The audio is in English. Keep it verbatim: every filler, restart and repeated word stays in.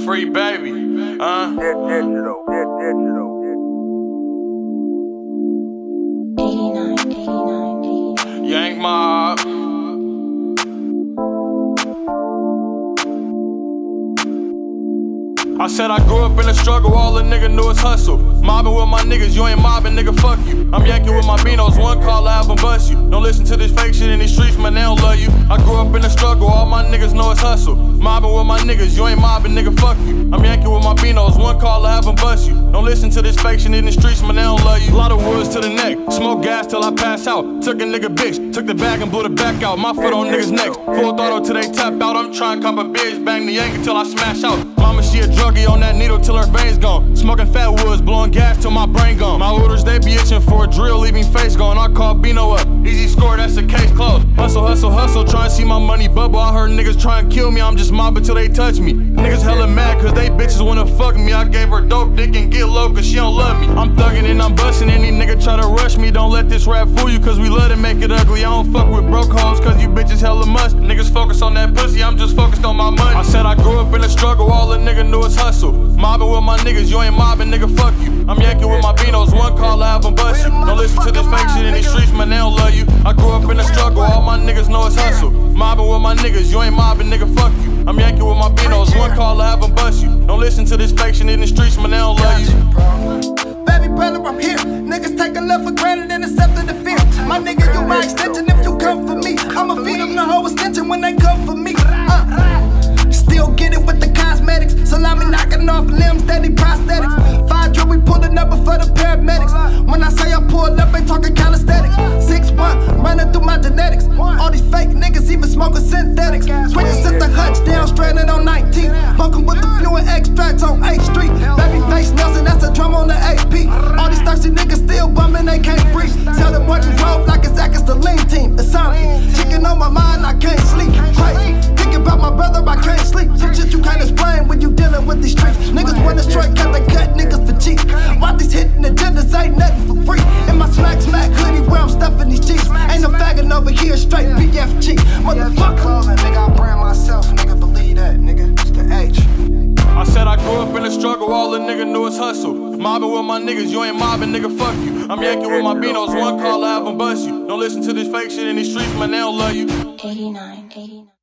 Free baby, uh. Digital, digital. eighty-nine, eighty-nine, eighty-nine. Yank Mob. I said I grew up in the struggle, all a nigga knew is hustle. Mobbing with my niggas, you ain't mobbing, nigga, fuck you. I'm yanking with my beanos, one call, I have them bust you. Don't listen to this fake shit in these streets, man, they don't love you. I grew up in the struggle, all my niggas know it's hustle. Mobbing with my niggas, you ain't mobbing, nigga, fuck you. I'm yanking with my beanos, one call, I have them bust you. Don't listen to this fake shit in the streets, man, they don't love you. A lot of woods to the neck, smoke gas till I pass out. Took a nigga bitch, took the bag and blew the back out. My foot on niggas' necks, full throttle till they tap out. I'm trying to cop a bitch, bang the yank until I smash out. Mama, she a druggie on that needle till her veins gone. Smoking fat woods, blowing gas till my brain gone. My orders, they be itching for a drill, leaving face gone. I call Bino up, easy score, that's the case closed. Hustle, hustle, hustle, try and see my money bubble. I heard niggas try and kill me, I'm just mobbing till they touch me. Niggas hella mad cause they bitches wanna fuck me. I gave her dope dick and get low cause she don't love me. I'm thugging and I'm busting, any nigga try to rush me. Don't let this rap fool you cause we love to make it ugly. I don't fuck with broke hoes cause you bitches hella must. Niggas focus on that pussy, I'm just focused on my money. I said I grew up in the struggle, all a nigga knew is hustle. Mobbing with my niggas, you ain't mobbing, nigga, fuck you. I'm yanking with my beanos, one call, I have them bust you. Don't listen to this fake shit in these streets, man, they don't love you. I grew up in the struggle, all my niggas know it's hustle. Mobbing with my niggas, you ain't mobbing, nigga, fuck you. I'm yanking with my beanos, one call, I have them bust you. Don't listen to this fake shit in the streets, man, they don't love you. Baby brother, I'm here. Niggas take a love for granted and accepting the fear. My nigga, you my extension if you come for me. I'ma feed them the whole extension when they come for me. Uh. Still get it with the cosmetics. Salami knocking off limbs, steady prosthetics. Five drill, we pullin' up for the paramedics. When I say I pull up, ain't talking calisthenics. Six one, running through my genetics. All these fake niggas even smoking synthetics. Swinging sit the hutch down, stranded on nineteenth. Smoking with the fluid extracts on eighth street. Baby face Nelson, that's the drum on the A P. All these thirsty niggas still bumming, they can't breathe. Tell them what you drove like it's Zach, it's the lean team. It's something. Chicken on my mind, I can't sleep. Crazy. Think about my brother, I can't sleep. Some shit you can't explain when you dealing with these streets. Niggas wanna straight cut, they cut niggas for cheap. Why these hitting agendas ain't nothing for free? In my smack smack hoodie where I'm stuffing these cheeks. Ain't no faggot over here, straight B F G. Motherfucker. Nigga, I brand myself, nigga, believe that, nigga. It's the H. I said I grew up in the struggle, all a nigga knew is hustle. Mobbing with my niggas, you ain't mobbing, nigga, fuck you. I'm yanking with my beanos, one call, I have them bust you. Don't listen to this fake shit in these streets, man, they don't love you. eighty-nine, eighty-nine.